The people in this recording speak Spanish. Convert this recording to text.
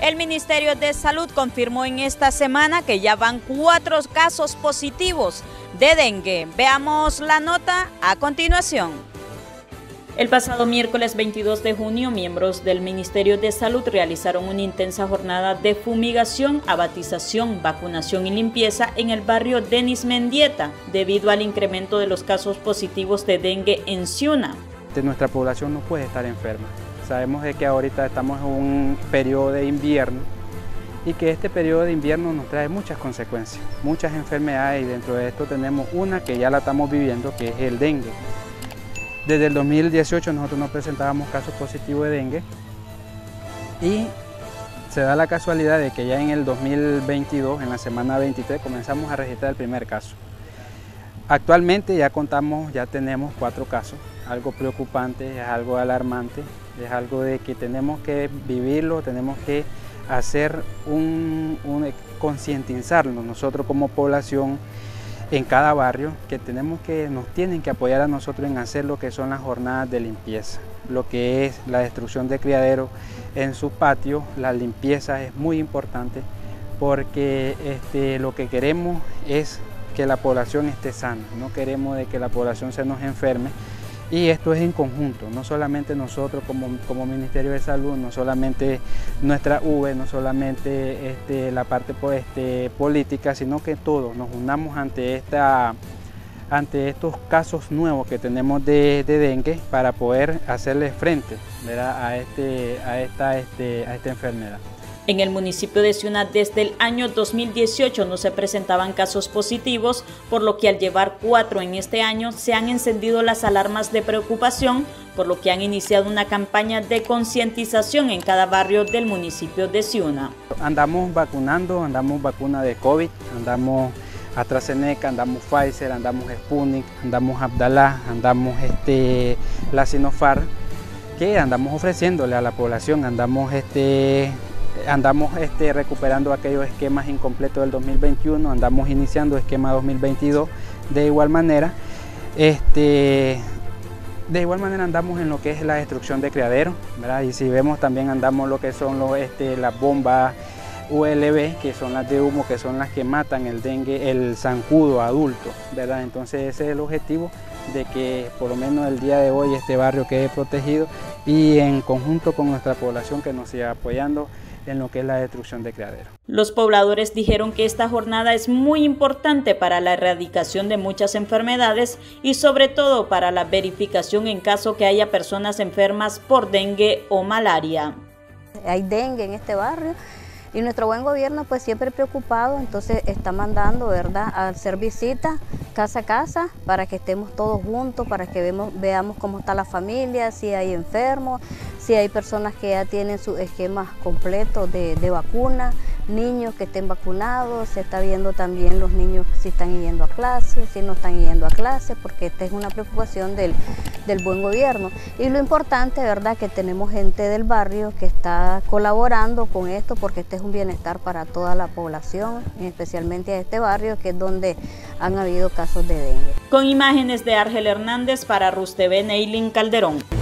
El Ministerio de Salud confirmó en esta semana que ya van 4 casos positivos de dengue. Veamos la nota a continuación. El pasado miércoles 22 de junio, miembros del Ministerio de Salud realizaron una intensa jornada de fumigación, abatización, vacunación y limpieza en el barrio Denis Mendieta, debido al incremento de los casos positivos de dengue en Ciuna. Nuestra población no puede estar enferma. Sabemos de que ahorita estamos en un periodo de invierno y que este periodo de invierno nos trae muchas consecuencias, muchas enfermedades, y dentro de esto tenemos una que ya la estamos viviendo, que es el dengue. Desde el 2018 nosotros no presentábamos casos positivos de dengue y se da la casualidad de que ya en el 2022, en la semana 23, comenzamos a registrar el primer caso. Actualmente ya tenemos 4 casos, algo preocupante, es algo alarmante, es algo de que tenemos que vivirlo, tenemos que hacer concientizarnos nosotros como población en cada barrio, que nos tienen que apoyar a nosotros en hacer lo que son las jornadas de limpieza, lo que es la destrucción de criaderos en su patio. La limpieza es muy importante porque lo que queremos es que la población esté sana, no queremos de que la población se nos enferme, y esto es en conjunto, no solamente nosotros como Ministerio de Salud, no solamente nuestra UVE, no solamente la parte política, sino que todos nos unamos ante estos casos nuevos que tenemos de dengue para poder hacerle frente, ¿verdad?, a esta enfermedad. En el municipio de Ciuna desde el año 2018 no se presentaban casos positivos, por lo que al llevar 4 en este año se han encendido las alarmas de preocupación, por lo que han iniciado una campaña de concientización en cada barrio del municipio de Ciuna. Andamos vacunando, andamos vacuna de COVID, andamos AstraZeneca, andamos Pfizer, andamos Sputnik, andamos Abdala, andamos la Sinopharm, que andamos ofreciéndole a la población, andamos recuperando aquellos esquemas incompletos del 2021, andamos iniciando esquema 2022 de igual manera. De igual manera andamos en lo que es la destrucción de criaderos, ¿verdad? Y si vemos también andamos lo que son las bombas ULB, que son las de humo, que son las que matan el dengue, el zancudo adulto, ¿verdad? Entonces ese es el objetivo, de que por lo menos el día de hoy este barrio quede protegido, y en conjunto con nuestra población que nos siga apoyando en lo que es la destrucción de criaderos. Los pobladores dijeron que esta jornada es muy importante para la erradicación de muchas enfermedades y sobre todo para la verificación en caso que haya personas enfermas por dengue o malaria. Hay dengue en este barrio y nuestro buen gobierno pues siempre preocupado, entonces está mandando, ¿verdad?, a hacer visitas casa a casa para que estemos todos juntos, para que veamos cómo está la familia, si hay enfermos, si hay personas que ya tienen sus esquemas completos de vacuna, niños que estén vacunados, se está viendo también los niños si están yendo a clases, si no están yendo a clases, porque esta es una preocupación del buen gobierno. Y lo importante, ¿verdad?, que tenemos gente del barrio que está colaborando con esto, porque este es un bienestar para toda la población, especialmente a este barrio, que es donde han habido casos de dengue. Con imágenes de Ángel Hernández para RUSTV, Neilin Calderón.